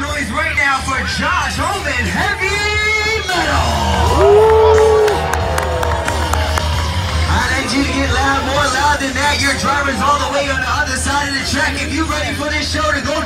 noise right now for Josh Homan Heavy Metal! I need you to get loud, more loud than that. Your driver's all the way on the other side of the track. If you're ready for this show to go